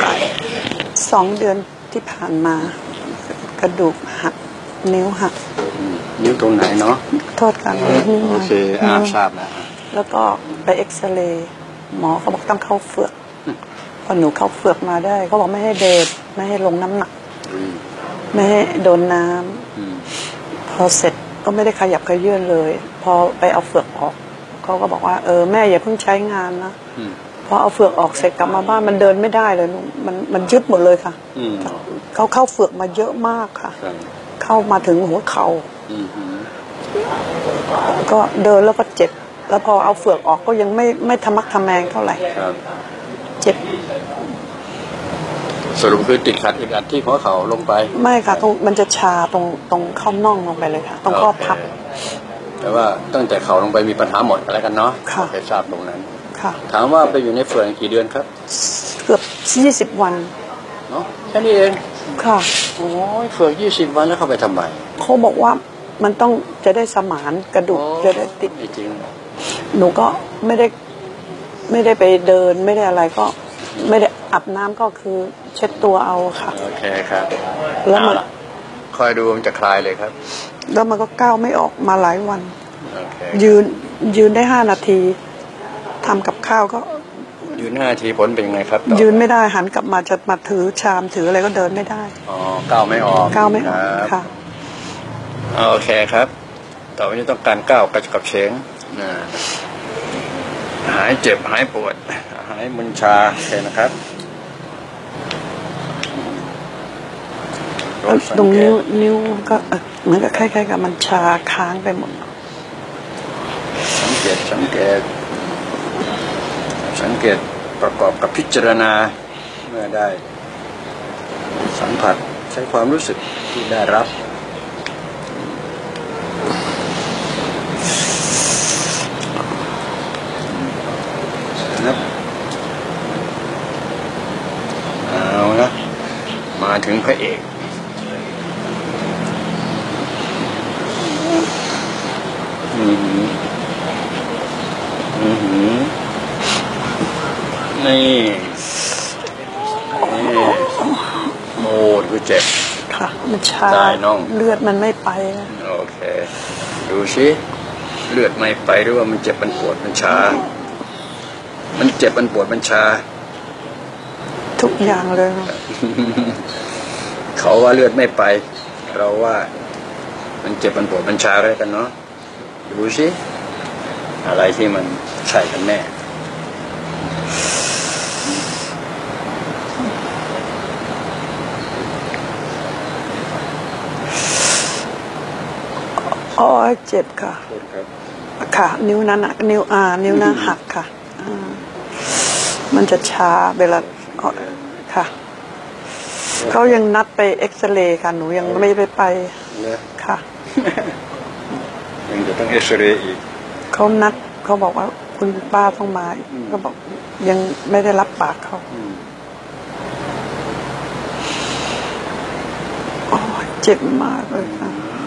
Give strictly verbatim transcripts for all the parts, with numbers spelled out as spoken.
กายสองเดือนที่ผ่านมากระดูกหักนิ้วหักนิ้วตรงไหนเนาะโทษกันนิ้วโอเคอาทราบแล้วแล้วก็ไปเอ็กซเรย์หมอเขาบอกต้องเข้าเฟือกพอหนูเข้าเฟือกมาได้เขาบอกไม่ให้เดินไม่ให้ลงน้ำหนักไม่ให้โดนน้ำพอเสร็จก็ไม่ได้ขยับขยื่นเลยพอไปเอาเฟือกออกเขาก็บอกว่าเออแม่อย่าเพิ่งใช้งานนะพอเอาเฟือกออกเสร็จกลับมาบ้านมันเดินไม่ได้เลยมันมันยึดหมดเลยค่ะเขาเข้าเฟือกมาเยอะมากค่ะเข้ามาถึงหัวเข่าก็เดินแล้วก็เจ็บแล้วพอเอาเฟือกออกก็ยังไม่ไม่ทะมักทะแมงเท่าไหร่เจ็บสรุปคือติดขัดอีกอันที่หัวเข่าลงไปไม่ค่ะตรงมันจะชาตรงตรงข้อน่องลงไปเลยค่ะตรงข้อพับแต่ว่าตั้งแต่เข่าลงไปมีปัญหาหมดอะไรกันเนาะค่ะไปทราบตรงนั้นถามว่าไปอยู่ในเฟือกกี่เดือนครับเกือบยี่สิบวันเนาะแค่นี้เองค่ะโอ้ยเฟือกยี่สิบวันแล้วเข้าไปทำไมเขาบอกว่ามันต้องจะได้สมานกระดูกจะได้ติดจริงหนูก็ไม่ได้ไม่ได้ไปเดินไม่ได้อะไรก็ไม่ได้อาบน้ำก็คือเช็ดตัวเอาค่ะโอเคครับแล้วมันคอยดูมันจะคลายเลยครับแล้วมันก็ก้าวไม่ออกมาหลายวันยืนยืนได้ห้านาทีทำกับข้าวก็ยืนห้านาทีผลเป็นยังไงครับยืนไม่ได้หันกลับมาจะมาถือชามถืออะไรก็เดินไม่ได้อ๋อก้าวไม่ออกก้าวไม่ออกค่ะโอเคครับต่อไปนี้ต้องการก้าวกระฉับเฉงหายเจ็บหายปวดหายมึนชาโอเคนะครับตรงนิ้วนิ้วก็เหมือนกับคล้ายๆกับมันชาค้างไปหมดสังเกตสังเกตสังเกตประกอบกับพิจารณาเมื่อได้สัมผัสใช้ความรู้สึกที่ได้รับนะเอานะมาถึงพระเอกอือหืออือหือนี่นี่โอ้ดูเจ็บค่ะมันชาเลือดมันไม่ไปโอเคดูสิเลือดไม่ไปหรือว่ามันเจ็บมันปวดมันชามันเจ็บมันปวดมันชาทุกอย่างเลยเขาว่าเลือดไม่ไปเราว่ามันเจ็บมันปวดมันชาอะไรกันเนาะดูสิอะไรที่มันใช่กันแน่อ๋อเจ็บค่ะค่ะนิ้วนั้นอ่ะนิ้วอ่านิ้วนั้นหักค่ะมันจะชาเวลาค่ะเขายังนัดไปเอ็กซเรย์ค่ะหนูยังไม่ไปไปค่ะยังจะต้องเอ็กซเรย์อีกเขานัดเขาบอกว่าคุณป้าต้องมาเขาบอกยังไม่ได้รับปากเขาอ๋อเจ็บมากเลยค่ะ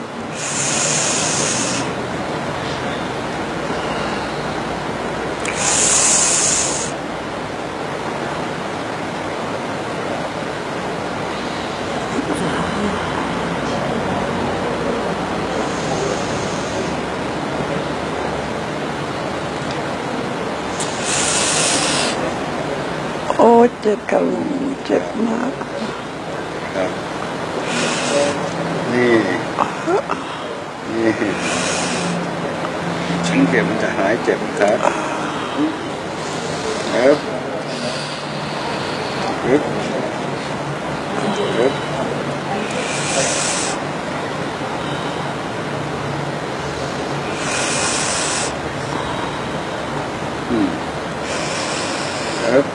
โอ้เจ็บกับลุงเจ็บมากนี่นี่ฉันเก็บมันจะหายเจ็บครับครับครับครับอืมครับ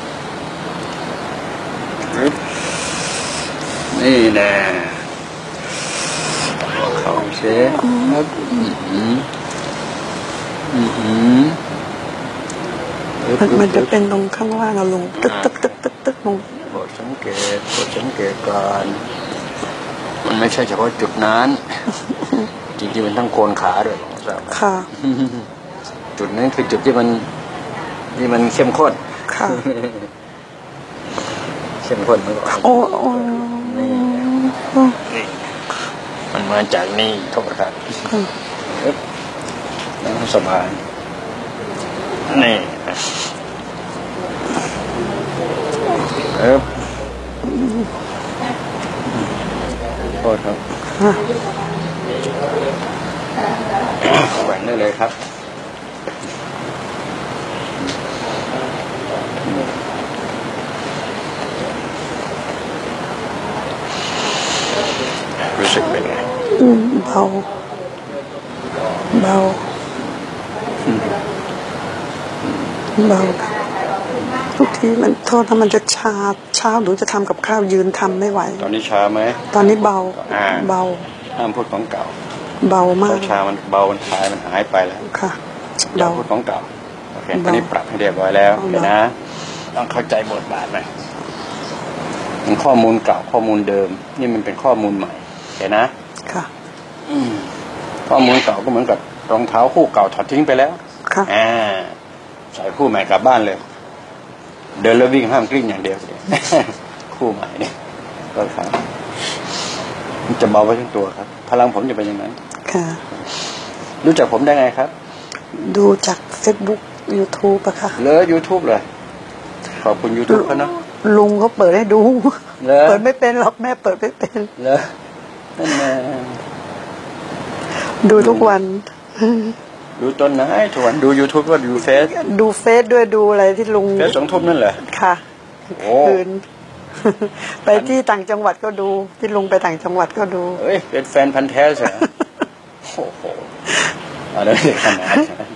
ครับนี่แน่เขาเสียครับอืมอืมอืมมันจะเป็นตรงข้างล่างอะลุงตึ๊กตึ๊กตึ๊กตึ๊กตึ๊กลงโปรดสังเกตโปรดสังเกตก่อนมันไม่ใช่เฉพาะจุดนั้นจริงๆมันทั้งโคนขาด้วยค่ะจุดนั้นคือจุดที่มันที่มันเข้มข้นค่ะเข้มข้นมากกว่าโอ้โอ้นี่มันมาจากนี่โทษครับนั่งสบายนี่เอ๊บโทษครับแหวนได้เลยครับรู้สึกเป็นไงเบาเบาเบาทุกทีมันโทษนะมันจะชาเช้าหนูจะทำกับข้าวยืนทำไม่ไหวตอนนี้ชาไหมตอนนี้เบาเบาห้ามพูดของเก่าเบามากชามันเบามันคลายมันหายไปแล้วค่ะอย่าพูดของเก่าโอเคตอนนี้ปรับให้เรียบร้อยแล้วเห็นนะต้องเข้าใจบทบาทไหมมันข้อมูลเก่าข้อมูลเดิมนี่มันเป็นข้อมูลใหม่เห็นนะค่ะข้อมูลเก่าก็เหมือนกับรองเท้าคู่เก่าถอดทิ้งไปแล้วค่ะอ่าใส่คู่ใหม่กลับบ้านเลยเดินแล้ววิ่งห้ามกลิ้งอย่างเดียวคู่ใหม่เนี่ยก็ครับมันจะเบาไว้ทั้งตัวครับพลังผมจะเป็นอย่างนั้นค่ะรู้จักผมได้ไงครับดูจากเฟซบุ๊กยูทูบอะค่ะเลยยูทูบเลยขอบคุณยูทูบเขาเนาะลุงเขาเปิดให้ดูเปิดไม่เป็นหรอกแม่เปิดไม่เป็นเลยนั่นแน่ดูทุกวันดูต้นไหนทุกวันดูยูทูบว่าดูเฟซดูเฟซด้วยดูอะไรที่ลุงเฟซสองทุ่มนั่นแหละค่ะคืนไปที่ต่างจังหวัดก็ดูที่ลุงไปต่างจังหวัดก็ดูเอ้ยเป็นแฟนพันธุ์แท้ใช่ไหมโอ้โหอะไรขนาด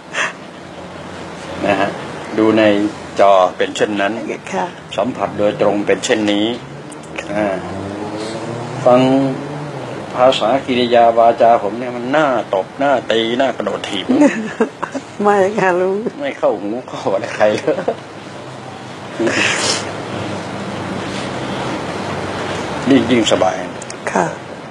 นะฮะดูในจอเป็นเช่นนั้นสัมผัสโดยตรงเป็นเช่นนี้ฟังภาษากิริยาวาจาผมเนี่ยมันหน้าตบหน้าตีหน้ากระโดดถีบไม่ค่ะลุงไม่เข้าหูเข้าอะไรใครเลยยิ่งยิ่งสบายค่ะ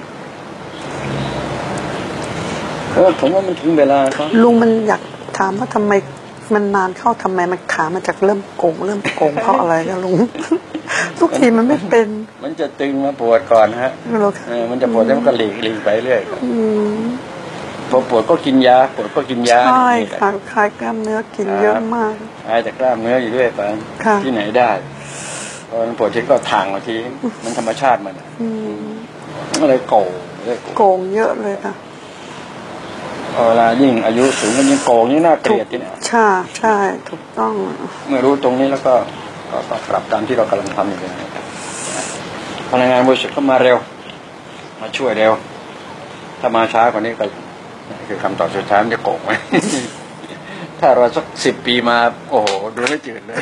เออผมว่ามันถึงเวลาครับลุงมันอยากถามว่าทำไมมันนานเข้าทำไมมันขามันจากเริ่มโกงเริ่มโกงเพราะอะไรนะลุงทุกทีมันไม่เป็นมันจะตึงมาปวดก่อนฮะมันจะปวดแล้วมันก็หลีกหลีกไปเรื่อยพอปวดก็กินยาปวดก็กินยาใช่ค่ะคลายกล้ามเนื้อกินเยอะมากคลายจากกล้ามเนื้ออยู่เรื่อยไปที่ไหนได้พอมันปวดทีก็ทางมาทีมันธรรมชาติมันมันเลยโกงโกงเยอะเลยค่ะเวลายิ่งอายุสูงก็ยิ่งโกงยิ่งน่าเกลียดที่เนี่ยใช่ใช่ถูกต้องเมื่อรู้ตรงนี้แล้วก็ก็ปรับตามที่เรากำลังทำอยู่เลยพนักงานบริษัทก็มาเร็วมาช่วยเร็วถ้ามาช้ากว่านี้ก็คือคำตอบสุดท้ายมันจะโกงไหมถ้าเราสักสิบปีมาโอ้โหดูไม่จืดเลย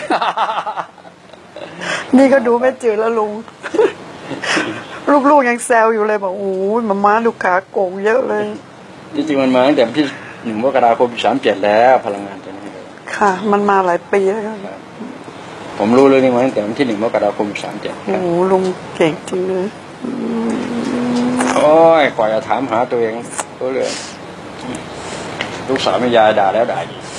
นี่ก็ดูไม่จืดแล้วลุงลูกๆยังแซวอยู่เลยบอกโอ้ยมาม่าลูกค้าโกงเยอะเลยจริงๆมันมาตั้งแต่ที่หนึ่งมกราคมสามเจ็ดแล้วพลังงานตัวนี้ค่ะมันมาหลายปีแล้วครับผมรู้เรื่องนี้มาตั้งแต่วันที่หนึ่งมกราคมสามเจ็ดโอ้ลุงเก่งจริงเลยโอ้ยกว่าจะถามหาตัวเองก็เลยลูกสาวแม่ยายด่าแล้วด่าอีก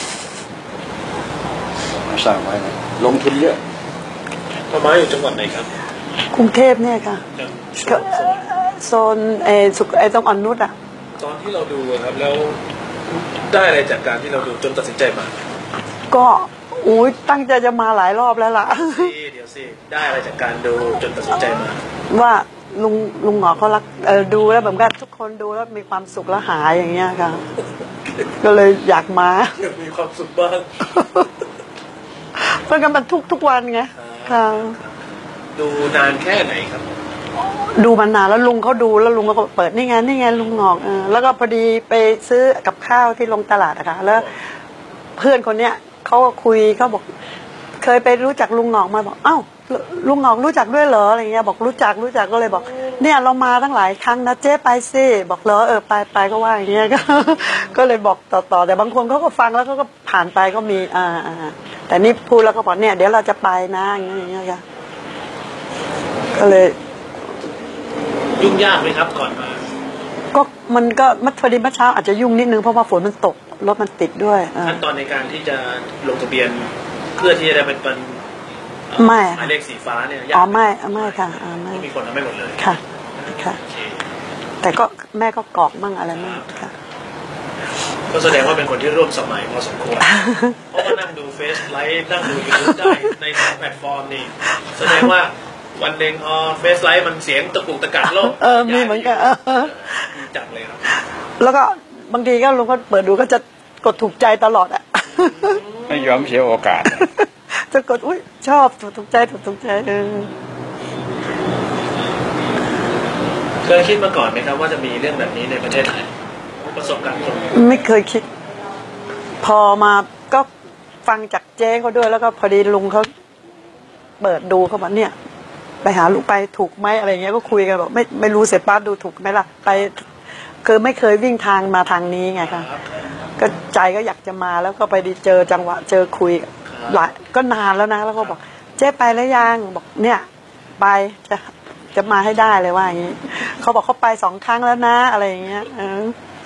สร้างไว้นะลงทุนเยอะพ่อม้าอยู่จังหวัดไหนครับกรุงเทพเนี่ยค่ะโซนไอ้สุขไอ้ตรงอ่อนนุชอ่ะตอนที่เราดูครับแล้วได้อะไรจากการที่เราดูจนตัดสินใจมาก็อุ้ยตั้งใจจะมาหลายรอบแล้วล่ะเดี๋ยวสิได้อะไรจากการดูจนตัดสินใจมาว่าลุงลุงหงอเขารักเออดูแล้วแบบว่าทุกคนดูแล้วมีความสุขแล้วหายอย่างเงี้ยค่ะก็เลยอยากมามีความสุขบ้างเพราะงั้นมันทุกทุกวันไงค่ะดูนานแค่ไหนครับดูมานานแล้วลุงเขาดูแล้วลุงก็เปิดนี่ไงนี่ไงลุงหงอกเออแล้วก็พอดีไปซื้อกับข้าวที่ลงตลาดอะค่ะแล้วเพื่อนคนเนี้ยเขาก็คุยเขาบอกเคยไปรู้จักลุงหงอกมาบอกเอ้าลุงหงอกรู้จักด้วยเหรออะไรเงี้ยบอกรู้จักรู้จักก็เลยบอกเนี่ยเรามาตั้งหลายครั้งนะเจ๊ไปสิบอกเหรอเออไปไปก็ว่าอย่างเงี้ยก็ก็เลยบอกต่อๆแต่บางคนเขาก็ฟังแล้วเขาก็ผ่านไปก็มีอ่าแต่นี่พูดแล้วก็บอกเนี่ยเดี๋ยวเราจะไปนะอย่างเงี้ยค่ะก็เลยยุ่งยากไหมครับก่อนมาก็มันก็มัดพอดีเมื่อเช้าอาจจะยุ่งนิดนึงเพราะว่าฝนมันตกรถมันติดด้วยขั้นตอนในการที่จะลงทะเบียนเพื่อที่จะได้เป็นไม่หมายเลขสีฟ้าเนี่ยอ๋อไม่ไม่ค่ะอ๋อไม่มีคนทำให้หมดเลยค่ะค่ะ แต่ก็แม่ก็กรอกมั่งอะไรมั่งค่ะก็แสดงว่าเป็นคนที่ร่วมสมัยพอสมควร เพราะว่านั่งดูเฟซไลฟ์นั่งดูยูทูบได้ในสองแพลตฟอร์มนี่แสดงว่าวันหนึ่งพอเฟซไลฟ์มันเสียงตะกุกตะกักโลกเออมีเหมือนกันจังเลยครับแล้วก็บางทีก็ลุงก็เปิดดูก็จะกดถูกใจตลอดอ่ะไม่ยอมเสียโอกาสจะกดอุ้ยชอบถูกใจถูกใจเออเคยคิดมาก่อนไหมครับว่าจะมีเรื่องแบบนี้ในประเทศไทยประสบการณ์ตรงไม่เคยคิด พอมาก็ฟังจากเจ๊เขาด้วยแล้วก็พอดีลุงเขาเปิดดูเขาบอกเนี่ย ไปหาลูกไปถูกไหมอะไรเงี้ยก็คุยกันบอกไม่ไม่รู้เสร็จป้าดูถูกไหมล่ะไปคือไม่เคยวิ่งทางมาทางนี้ไงค่ะก็ใจก็อยากจะมาแล้วก็ไปดีเจอจังหวะเจอคุยหลายก็นานแล้วนะแล้วก็บอกเจ๊ไปแล้วยังบอกเนี่ยไปจะจะมาให้ได้เลยว่าอย่างนี้เขาบอกเขาไปสองครั้งแล้วนะอะไรอย่างเงี้ยเออ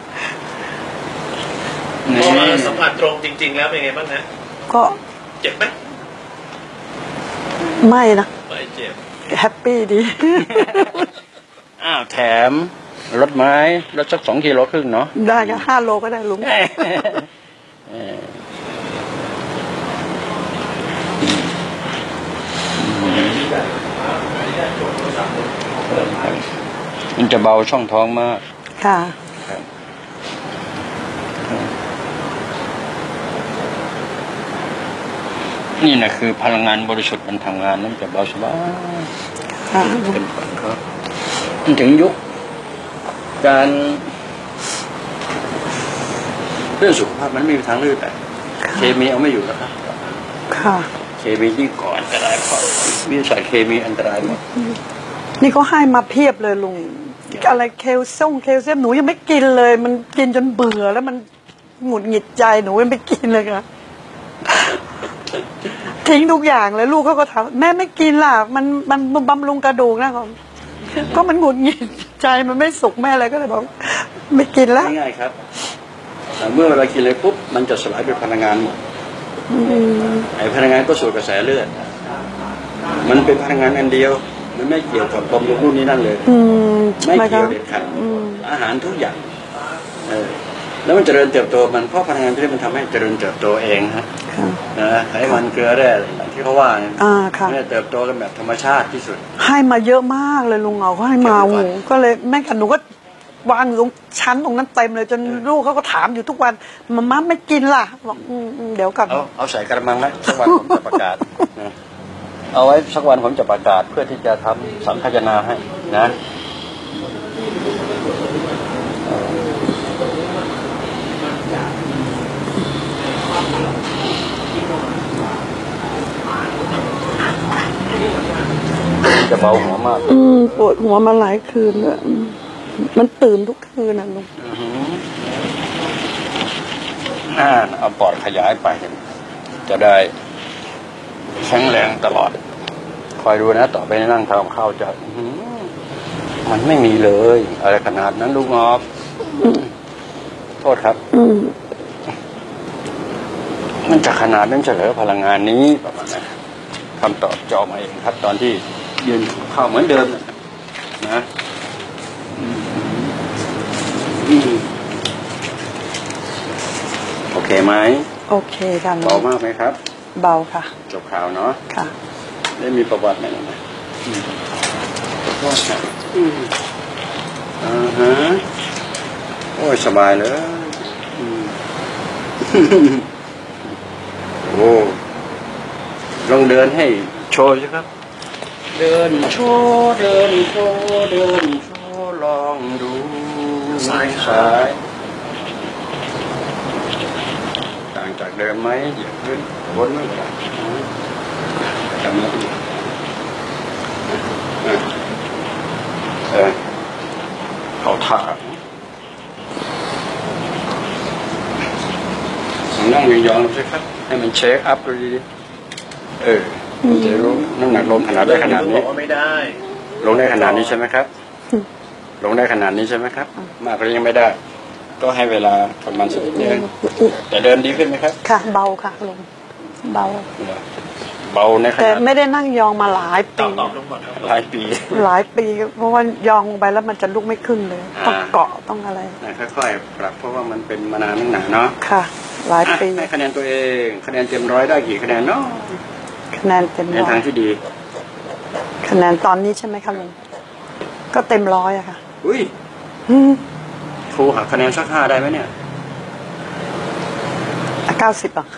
พอมาสัมผัสตรงจริงๆแล้วเป็นไงบ้างนะก็เจ็บไหมไม่นะไม่เจ็บแฮปปี้ดีอ้าวแถมรถไม้รถสักสองกิโลครึ่งเนาะได้ก็ห้าโลก็ได้ลุงมันจะเบาช่องท้องมากค่ะนี่นะคือพลังงานบริสุทธิ์มันทำงานนั่นจะเบาสบายค่ะเป็นฝันครับมันถึงยุคการเรื่องสุขภาพมันไม่มีทางเลือกแต่เคมีเอาไม่อยู่แล้วครับค่ะเคมียิ่งก่อนอันตรายเพราะวิทยาศาสตร์เคมีอันตรายหมดนี่ก็ให้มาเพียบเลยลุงอะไรเคลเซียมเคลเซียมหนูยังไม่กินเลย มันกินจนเบื่อแล้วมันหงุดหงิดใจหนูยังไม่กินเลยค่ะ ทิ้งทุกอย่างเลยลูกเขาก็ถามแม่ไม่กินล่ะมันมันบำรุงกระดูกนะก็ก็มันหงุดหงิดใจมันไม่สุขแม่เลยก็เลยบอกไม่กินแล้วง่ายๆครับแต่เมื่อเวลากินเลยปุ๊บมันจะสลายเป็นพลังงานหมดไอ้พลังงานก็สูดกระแสเลือดมันเป็นพลังงานอันเดียวมันไม่เกี่ยวกับบำรุงรุ่นนี้นั่นเลยอืมไม่เกี่ยวเด็ดขาดอาหารทุกอย่างเออแล้วมันเจริญเติบโตมันเพราะพลังงานที่มันทำให้เจริญเติบโตเองฮะนะไขมันเกลือแร่ที่เขาว่าเนี่ยอ่าค่ะมันจะเติบโตกันแบบธรรมชาติที่สุดให้มาเยอะมากเลยลุงเอาเขาให้มาโอ้โหก็เลยแม่กับหนูก็วางอยู่ตรงชั้นตรงนั้นเต็มเลยจนลูกเขาก็ถามอยู่ทุกวันมาม่าไม่กินล่ะบอกอืมอืมเดี๋ยวก่อนเอาเอาใส่กระมังไว้สักวันผมจะประกาศนะเอาไว้สักวันผมจะประกาศเพื่อที่จะทำสังฆทานให้นะจะเบาหัวมากอืมปวดหัวมาหลายคืนเลยมันตื่นทุกคืนนะลุงอ่าเอาปอดขยายไปจะได้แข็งแรงตลอดคอยดูนะต่อไปนั่งทำข้าวจะมันไม่มีเลยอะไรขนาดนั้นลูกงอบโทษครับมันจะขนาดนั้นเฉลยพลังงานนี้ประมาณนั้นคำตอบจะออกมาเองครับ ตอนที่ยืนเข้าเหมือนเดิมนะโอเคไหมโอเคค่ะลุงเบามากไหมครับเบาค่ะจบข่าวเนาะค่ะได้มีประวัติไหมนะขอโทษครับอ่าฮะโอ้ยสบายเลยโอ้ลองเดินให้โชว์สิครับ เดินโชว์เดินโชว์เดินโชว์ลองดูซ้ายซ้ายต่างจากเดิมไหมเหยียบขึ้นวนไม่ได้จำมาดีเออเอาถ่านั่งยองๆสิครับให้มันเช็คอัพดูดีเออมันจะรู้น้ำหนักลงขนาดได้ขนาดนี้บอกว่าไม่ได้ลงได้ขนาดนี้ใช่ไหมครับ ลงได้ขนาดนี้ใช่ไหมครับ มากก็ยังไม่ได้ ก็ให้เวลาประมาณสิบเดือนแต่เดินดีขึ้นไหมครับค่ะ เบาค่ะลุงเบาเบาในขแต่นาดไม่ได้นั่งยองมาหลายตอปีบตอบลงก่อนครับหลายปีหลายปีเพราะว่ายองลงไปแล้วมันจะลุกไม่ขึ้นเลยอ่าต้องเกาะต้องอะไรนะค่อยๆปรับเพราะว่ามันเป็นมานานนักหนาเนาะค่ะ หลายอ่ะปีให้คะแนนตัวเองคะแนนเต็มร้อยได้กี่คะแนนเนาะคะแนนเต็มในร้อทางยที่ดีคะแนนตอนนี้ใช่ไหมคะลุงก็เต็มร้อยอะค่ะอุ้ยครูหักคะแนนสักห้าได้ไหมเนี่ยเก้าสิบอ่ะ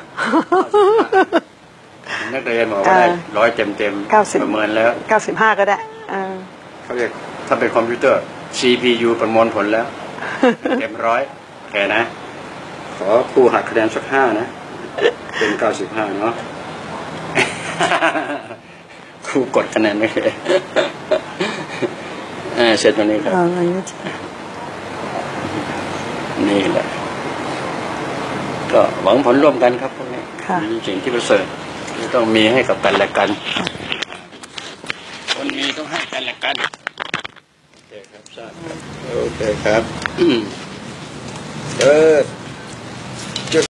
นักเรียนบอกว่าได้อ่าร้อยเต็มเต็มเก้าสิบประเมินแล้วเก้าสิบห้าก็ได้อ่าเขาเรียกถ้าเป็นคอมพิวเตอร์ ซี พี ยู ประมวลผลแล้ว เต็มร้อยแค่นะ ขอครูหักคะแนนสักห้านะ เป็นเก้าสิบห้าเนาะ ครูกดคะแนนไม่เลย อ่าเสร็จวันนี้ครับเอาอย่างนี้จ้ะนี่แหละ ก็หวังผลร่วมกันครับพวกนี้ค่ะมีสิ่งที่ประเสริฐที่ต้องมีให้กับกันและกัน คนมีต้องให้กันและกัน โอเคครับทราบครับโอเคครับ อืมเออ